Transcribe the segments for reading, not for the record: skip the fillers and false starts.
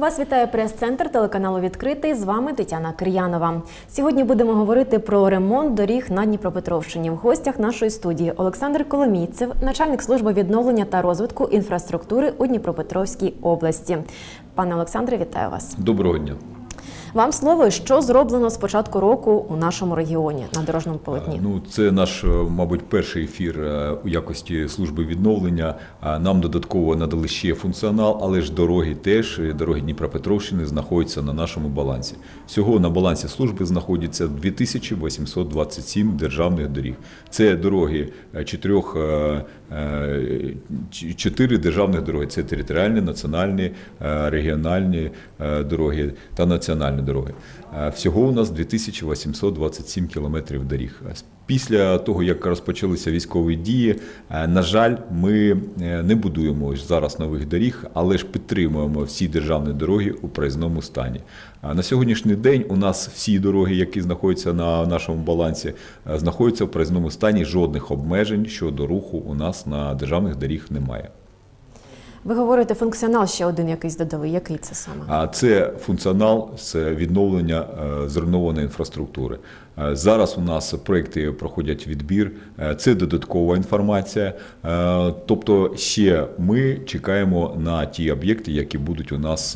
Вас вітає прес-центр телеканалу «Відкритий». З вами Тетяна Кир'янова. Сьогодні будемо говорити про ремонт доріг на Дніпропетровщині. В гостях нашої студії Олександр Коломійцев, начальник служби відновлення та розвитку інфраструктури у Дніпропетровській області. Пане Олександре, вітаю вас. Доброго дня. Вам слово, що зроблено з початку року у нашому регіоні на дорожньому полотні? Це наш, мабуть, перший ефір у якості служби відновлення. Нам додатково надали ще функціонал, але ж дороги теж, дороги Дніпропетровщини знаходяться на нашому балансі. Всього на балансі служби знаходиться 2827 державних доріг. Це дороги чотири державних дороги. Це територіальні, національні, регіональні дороги та національні дороги. Всього у нас 2827 кілометрів доріг. Після того, як розпочалися військові дії, на жаль, ми не будуємо зараз нових доріг, але ж підтримуємо всі державні дороги у проїзному стані. На сьогоднішній день у нас всі дороги, які знаходяться на нашому балансі, знаходяться в проїзному стані, жодних обмежень щодо руху у нас на державних доріг немає. Ви говорите, функціонал ще один якийсь додали. Який це саме? Це функціонал з відновлення зруйнованої інфраструктури. Зараз у нас проекти проходять відбір, це додаткова інформація. Тобто ще ми чекаємо на ті об'єкти, які будуть у нас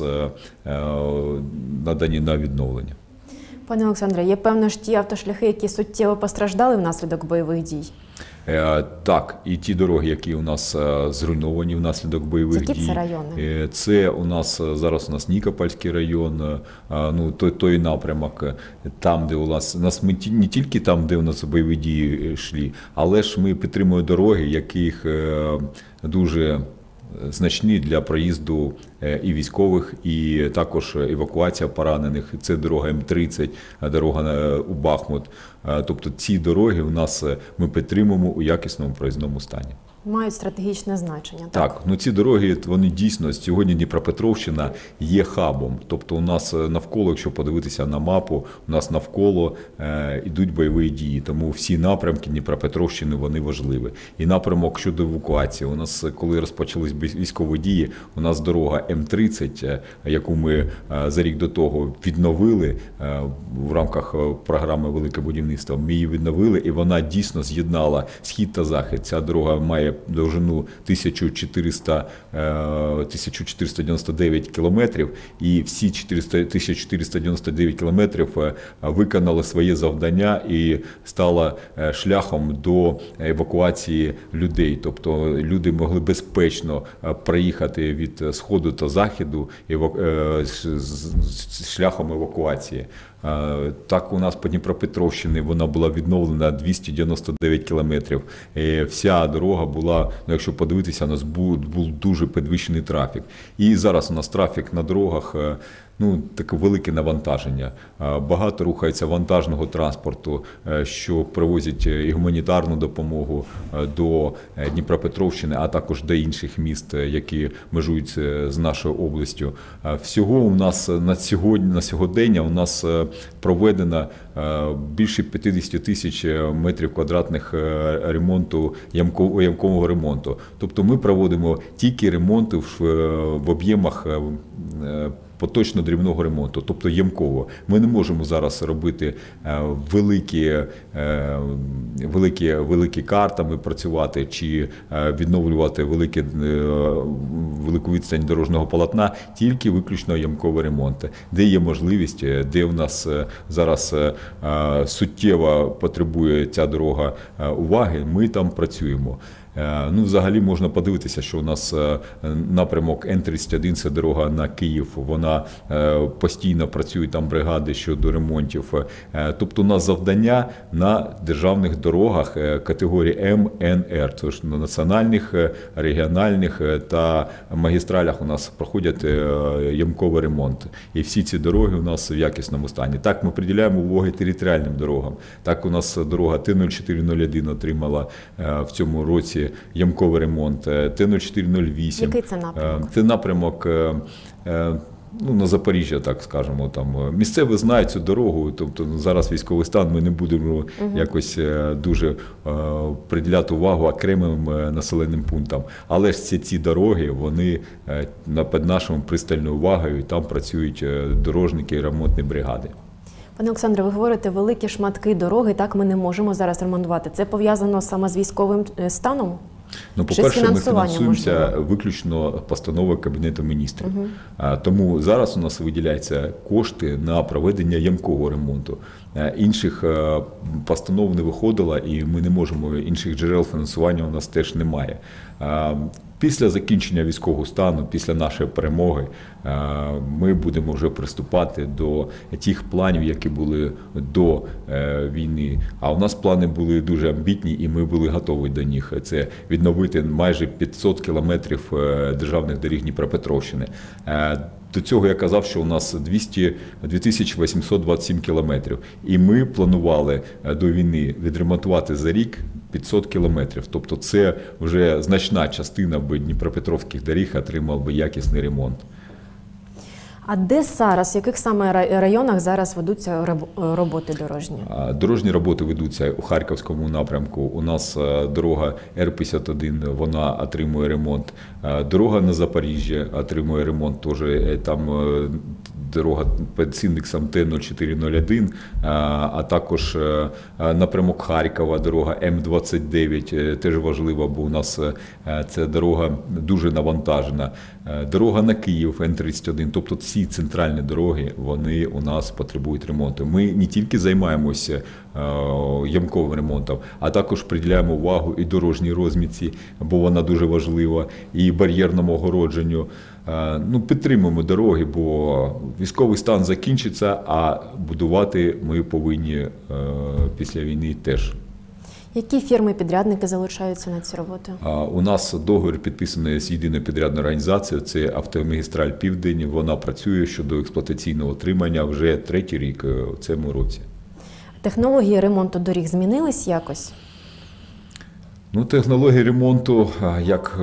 надані на відновлення. Пане Олександре, є певно ж ті автошляхи, які суттєво постраждали внаслідок бойових дій? Так, і ті дороги, які у нас зруйновані внаслідок бойових дій. Які це райони? Це у нас зараз Нікопольський район, той напрямок, там, де у нас не тільки там, де у нас бойові дії йшли, але ж ми підтримуємо дороги, яких дуже значні для проїзду і військових, і також евакуація поранених. Це дорога М-30, дорога у Бахмут. Тобто ці дороги у нас ми підтримуємо у якісному проїзному стані. Мають стратегічне значення, так? Так, ці дороги, вони дійсно, сьогодні Дніпропетровщина є хабом. Тобто у нас навколо, якщо подивитися на мапу, у нас навколо йдуть бойові дії. Тому всі напрямки Дніпропетровщини, вони важливі. І напрямок щодо евакуації. У нас, коли розпочались військові дії, у нас дорога М-30, яку ми за рік до того відновили в рамках програми «Велике будівництво», ми її відновили, і вона дійсно з'єднала схід та захід. Ця дорога має довжину 1499 кілометрів, і всі 1499 кілометрів виконали своє завдання і стало шляхом до евакуації людей. Тобто люди могли безпечно проїхати від сходу та заходу шляхом евакуації. Так, у нас по Дніпропетровщині вона була відновлена 299 кілометрів. Вся дорога була, якщо подивитися, у нас був дуже підвищений трафік. І зараз у нас трафік на дорогах, таке велике навантаження. Багато рухається вантажного транспорту, що привозять і гуманітарну допомогу до Дніпропетровщини, а також до інших міст, які межують з нашою областю. Всього у нас на сьогодення у нас проведено більше 50 тисяч метрів квадратних ямкового ремонту. Тобто ми проводимо тільки ремонти в об'ємах поточно-дрібного ремонту, тобто ямково. Ми не можемо зараз робити великі картами працювати чи відновлювати велику відстань дорожнього полотна, тільки виключно ямкові ремонти. Де є можливість, де у нас зараз суттєво потребує ця дорога уваги, ми там працюємо. Взагалі можна подивитися, що у нас напрямок Н-31 – це дорога на Київ, вона постійно працює там бригади щодо ремонтів. Тобто у нас завдання на державних дорогах категорії М, Н, Р, тож на національних, регіональних та магістралях у нас проходять ямковий ремонт. І всі ці дороги у нас в якісному стані. Так, ми приділяємо увагу територіальним дорогам. Так, у нас дорога Т-0401 отримала в цьому році ямковий ремонт, Т-0408. Який це напрямок? Це напрямок ну, на Запоріжжя, так скажемо, там місцеві знають цю дорогу, тобто зараз військовий стан, ми не будемо якось дуже приділяти увагу окремим населеним пунктам. Але ж ці дороги, вони під нашою пристальною увагою, там працюють дорожники і ремонтні бригади. Пане Олександре, ви говорите, великі шматки дороги, так ми не можемо зараз ремонтувати. Це пов'язано саме з військовим станом? Ну, по-перше, ми фінансуємося виключно постановою Кабінету міністрів. Тому зараз у нас виділяються кошти на проведення ямкового ремонту. Інших постанов не виходило, і ми не можемо, інших джерел фінансування у нас теж немає. Після закінчення військового стану, після нашої перемоги, ми будемо вже приступати до тих планів, які були до війни. А у нас плани були дуже амбітні, і ми були готові до них. Це відновити майже 500 кілометрів державних доріг Дніпропетровщини. До цього я казав, що у нас 2827 кілометрів. І ми планували до війни відремонтувати за рік 500 кілометрів. Тобто це вже значна частина дніпропетровських доріг отримав би якісний ремонт. А де зараз, в яких саме районах зараз ведуться роботи дорожні? Дорожні роботи ведуться у Харківському напрямку. У нас дорога Р-51, вона отримує ремонт. Дорога на Запоріжжя отримує ремонт, теж там дорога під індексом Т-0401, а також напрямок Харкова, дорога М-29, теж важлива, бо у нас ця дорога дуже навантажена. Дорога на Київ, Н-31, тобто ці центральні дороги, вони у нас потребують ремонту. Ми не тільки займаємося ямковим ремонтом, а також приділяємо увагу і дорожній розмітці, бо вона дуже важлива, і бар'єрному огородженню. Ну, підтримуємо дороги, бо військовий стан закінчиться, а будувати ми повинні після війни теж. Які фірми-підрядники залучаються на ці роботи? У нас договір підписаний з єдиною підрядною організацією, це Автомагістраль Південь. Вона працює щодо експлуатаційного утримання вже 3-й рік у цьому році. Технології ремонту доріг змінились якось? Ну, технології ремонту, як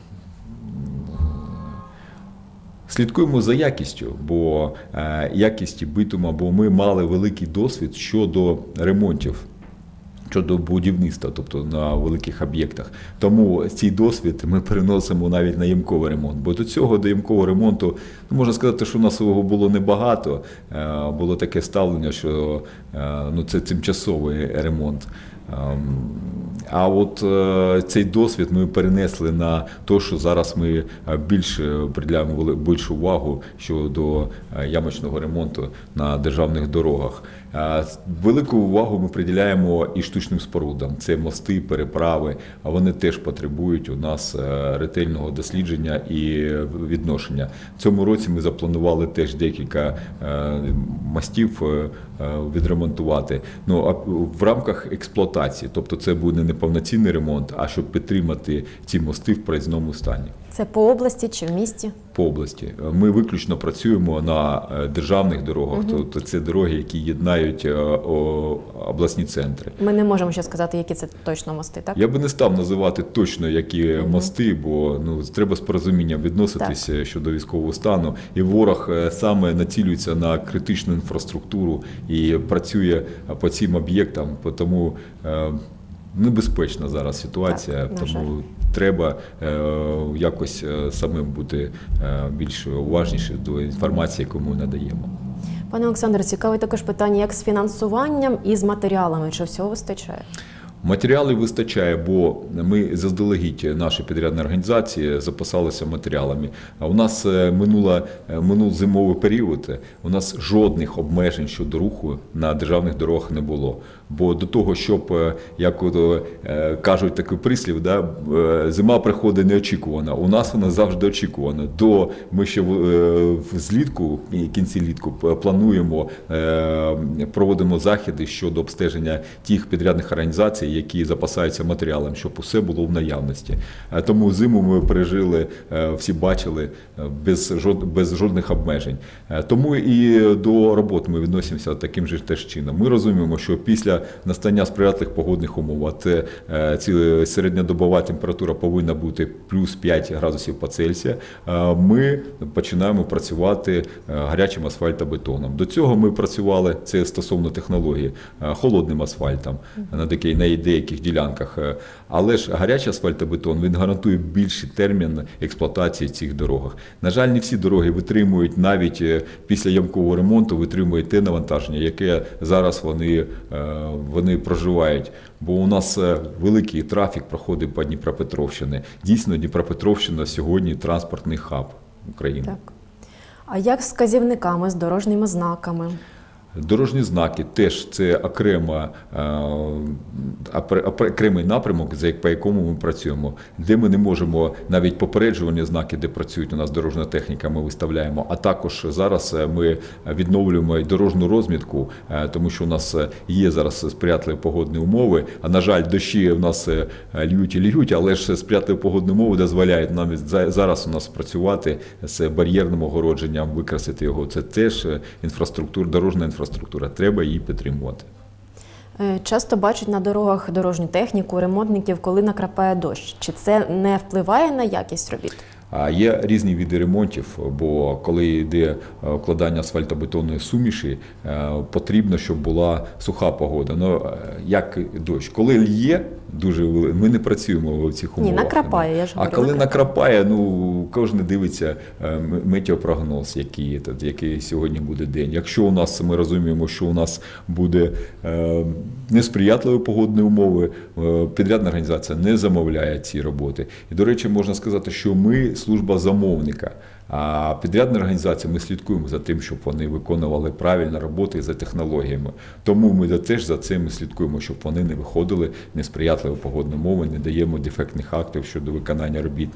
слідкуємо за якістю, бо якісті битума, бо ми мали великий досвід щодо ремонтів, щодо будівництва, тобто на великих об'єктах. Тому цей досвід ми переносимо навіть на ямковий ремонт. Бо до цього, до ямкового ремонту, можна сказати, що у нас його було небагато. Було таке ставлення, що це тимчасовий ремонт. А от цей досвід ми перенесли на те, що зараз ми більше приділяємо більшу увагу щодо ямочного ремонту на державних дорогах. Велику увагу ми приділяємо і штучним спорудам. Це мости, переправи, а вони теж потребують у нас ретельного дослідження і відношення. В цьому році ми запланували теж декілька мостів відремонтувати. В рамках експлуатації, тобто це буде не повноцінний ремонт, а щоб підтримати ці мости в проїзному стані. Це по області чи в місті? По області. Ми виключно працюємо на державних дорогах, тобто це дороги, які єднають обласні центри. Ми не можемо ще сказати, які це точно мости, так? Я би не став називати точно, які мости, бо треба з порозумінням відноситися щодо військового стану. І ворог саме націлюється на критичну інфраструктуру і працює по цим об'єктам, тому небезпечна зараз ситуація, тому треба якось самим бути більш уважніше до інформації, яку ми надаємо. Пане Олександре, цікаве також питання, як з фінансуванням і з матеріалами, чи всього вистачає? Матеріалів вистачає, бо ми заздалегідь, наші підрядні організації, запасалися матеріалами. А у нас минув зимовий період, у нас жодних обмежень щодо руху на державних дорогах не було. Бо до того, щоб, як кажуть такий прислів, зима приходить неочікувано. У нас вона завжди очікувана. Ми ще влітку, в кінці літку, плануємо, проводимо заходи щодо обстеження тих підрядних організацій, які запасаються матеріалом, щоб усе було в наявності. Тому зиму ми пережили, всі бачили, без жодних обмежень. Тому і до робот ми відносимося таким же теж чином. Ми розуміємо, що після після настання сприятливих погодних умов, а це середньодобова температура повинна бути плюс 5 градусів по Цельсію, ми починаємо працювати гарячим асфальтобетоном. До цього ми працювали, це стосовно технології, холодним асфальтом на деяких ділянках. Але ж гарячий асфальтобетон, він гарантує більший термін експлуатації цих дорогах. На жаль, не всі дороги витримують, навіть після ямкового ремонту витримують те навантаження, яке зараз вони проживають. Бо у нас великий трафік проходить по Дніпропетровщині. Дійсно, Дніпропетровщина сьогодні транспортний хаб України. Так. А як з вказівниками, з дорожніми знаками? Дорожні знаки теж це окремий напрямок, по якому ми працюємо, де ми не можемо навіть попереджувальні знаки, де працюють у нас дорожня техніка, ми виставляємо. А також зараз ми відновлюємо дорожню розмітку, тому що у нас є зараз сприятливі погодні умови. А на жаль, дощі у нас льють і льють, але ж сприятливі погодні умови дозволяють нам зараз у нас працювати з бар'єрним огородженням, викрасити його. Це теж дорожня інфраструктура, треба її підтримувати. Часто бачать на дорогах дорожню техніку, ремонтників, коли накрапає дощ. Чи це не впливає на якість робіт? Є різні види ремонтів, бо коли йде вкладання асфальтобетонної суміші, потрібно, щоб була суха погода. Ну, як дощ. Коли лє, ми не працюємо в цих умовах. Ні, накрапає, я ж говорю. А коли накрапає, кожен дивиться метеопрогноз, який сьогодні буде день. Якщо ми розуміємо, що у нас буде несприятливі погодні умови, підрядна організація не замовляє ці роботи. І, до речі, можна сказати, що ми служба замовника, а підрядна організація, ми слідкуємо за тим, щоб вони виконували правильно роботи за технологіями. Тому ми теж за цим слідкуємо, щоб вони не виходили несприятливі погодні умови, не даємо дефектних актів щодо виконання робіт.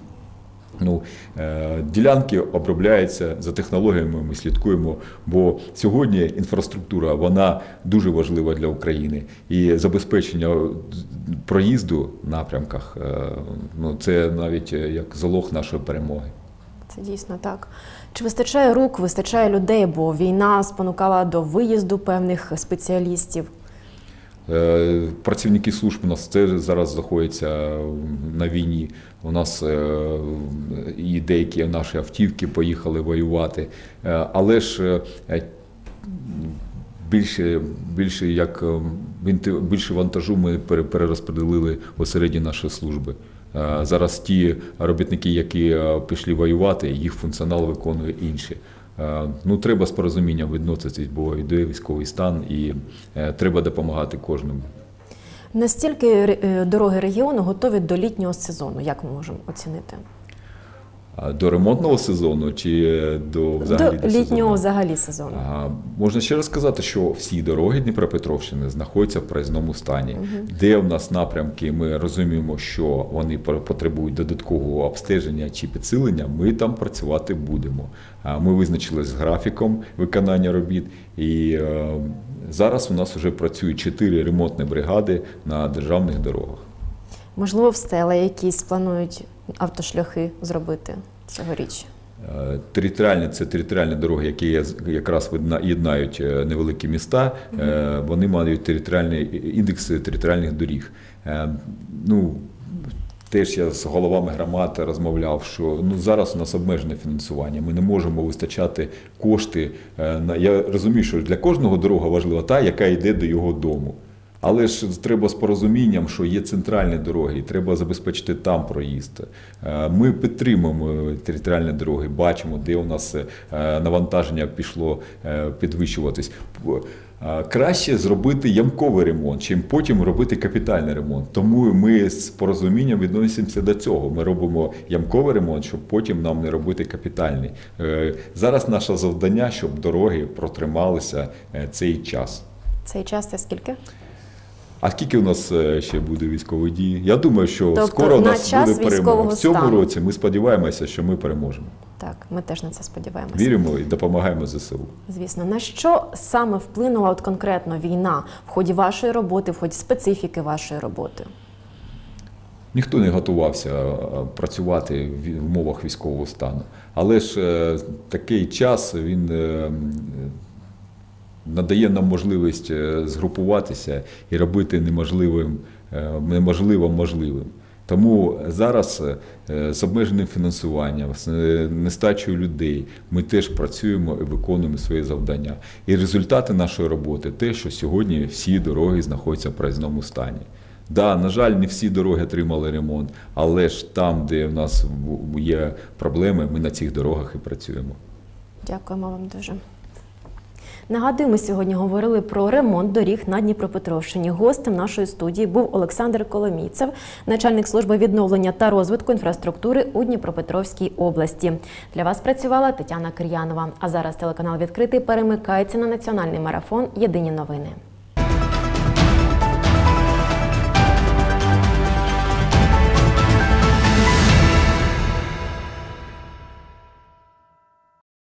Ділянки обробляються за технологіями, ми слідкуємо, бо сьогодні інфраструктура, вона дуже важлива для України. І забезпечення проїзду в напрямках, це навіть як залог нашої перемоги. Це дійсно так. Чи вистачає рук, вистачає людей, бо війна спонукала до виїзду певних спеціалістів? Працівники служб у нас теж зараз знаходяться на війні. У нас і деякі наші автівки поїхали воювати. Але ж більше вантажу ми перерозподілили посередині нашої служби. Зараз ті робітники, які пішли воювати, їх функціонал виконує інші. Треба з порозумінням відноситись, бо йде військовий стан і треба допомагати кожному. Настільки дороги регіону готові до літнього сезону, як ми можемо оцінити? До ремонтного сезону чи до літнього взагалі сезону? Можна ще раз сказати, що всі дороги Дніпропетровщини знаходяться в проїзному стані. Де в нас напрямки, ми розуміємо, що вони потребують додаткового обстеження чи підсилення, ми там працювати будемо. Ми визначились з графіком виконання робіт і зараз у нас вже працюють 4 ремонтні бригади на державних дорогах. Можливо, в села якісь планують автошляхи зробити цьогоріч? Це територіальні дороги, які якраз єднають невеликі міста, вони мають індекси територіальних доріг. Теж я з головами громад розмовляв, що зараз у нас обмежене фінансування, ми не можемо вистачати кошти. Я розумію, що для кожного дорога важлива та, яка йде до його дому. Але ж треба з порозумінням, що є центральні дороги, і треба забезпечити там проїзд. Ми підтримуємо територіальні дороги, бачимо, де у нас навантаження пішло підвищуватись. Краще зробити ямковий ремонт, чим потім робити капітальний ремонт. Тому ми з порозумінням відносимося до цього. Ми робимо ямковий ремонт, щоб потім нам не робити капітальний. Зараз наше завдання, щоб дороги протрималися цей час. Цей час це скільки? А скільки у нас ще буде військової дії? Я думаю, що скоро у нас буде перемога. В цьому році ми сподіваємося, що ми переможемо. Так, ми теж на це сподіваємося. Віримо і допомагаємо ЗСУ. Звісно. На що саме вплинула конкретно війна в ході вашої роботи, в ході специфіки вашої роботи? Ніхто не готувався працювати в умовах військового стану. Але ж такий час, він надає нам можливість згрупуватися і робити неможливо можливим. Тому зараз з обмеженим фінансуванням, з нестачею людей ми теж працюємо і виконуємо свої завдання. І результати нашої роботи – те, що сьогодні всі дороги знаходяться в проїзному стані. Да, на жаль, не всі дороги отримали ремонт, але ж там, де в нас є проблеми, ми на цих дорогах і працюємо. Дякуємо вам дуже. Нагадую, ми сьогодні говорили про ремонт доріг на Дніпропетровщині. Гостем нашої студії був Олександр Коломійцев, начальник служби відновлення та розвитку інфраструктури у Дніпропетровській області. Для вас працювала Тетяна Кир'янова. А зараз телеканал «Відкритий» перемикається на національний марафон «Єдині новини».